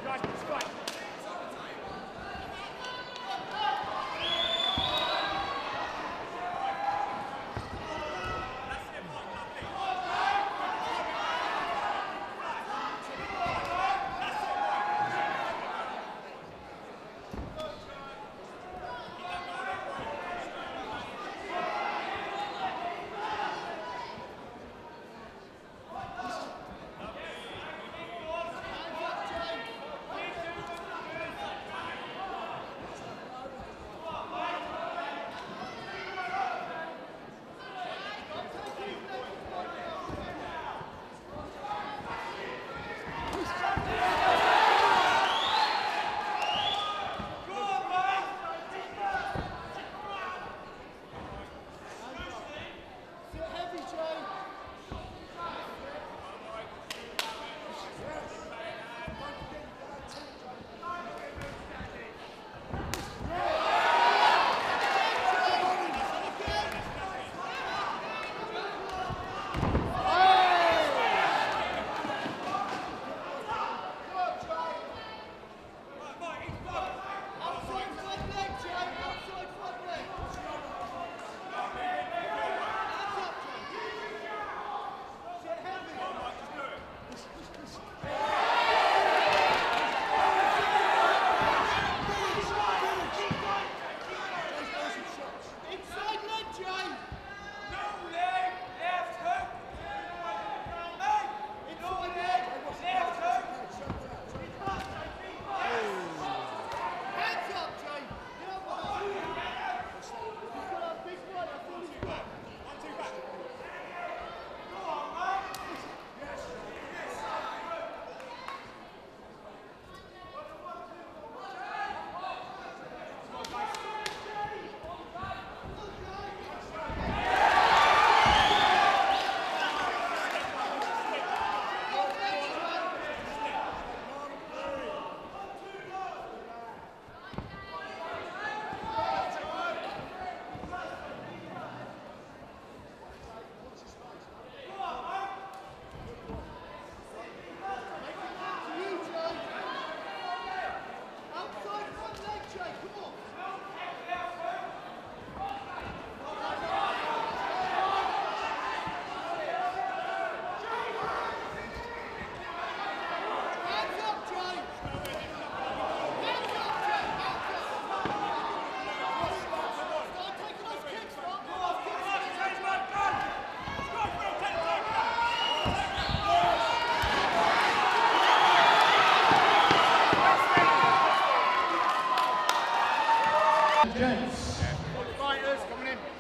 Gents. Fighters coming in.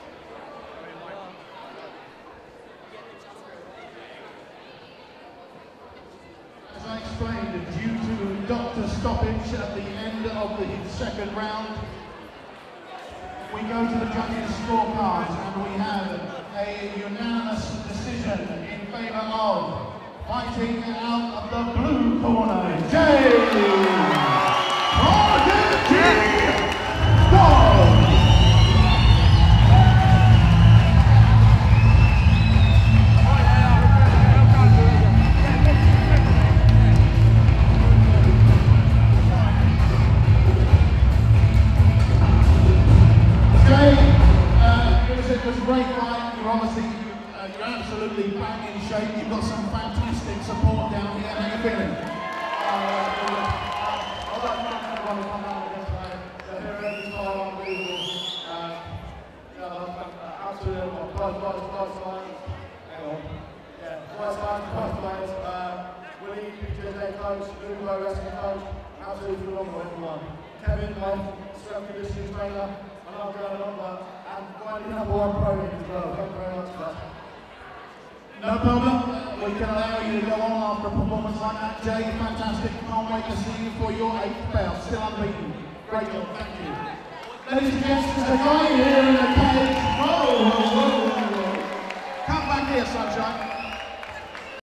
As I explained, due to doctor stoppage at the end of the second round, we go to the judges' scorecards and we have a unanimous decision in favour of fighting out of the blue corner, Jay Prodigy Dog. It was a great fight. You're obviously, you're absolutely bang in shape. You've got some fantastic support down here. How are you feeling? I'd like to thank everyone who come down against the heroes of our unbelievable. Absolutely, Willie, PJ coach, Lugo, wrestling coach, absolutely phenomenal everyone. Kevin, my strength conditioning trainer, and I'm going on, but and finding number one pro as well. Thank you very much for that. No problem. We can allow you to go on after a performance like that, Jay. Fantastic. Can't wait to see you for your 8th bout. Still unbeaten. Great job. Thank you. Ladies and gents, there's a guy here in the cage. Whoa, whoa, whoa, whoa, whoa. Come back here, sunshine.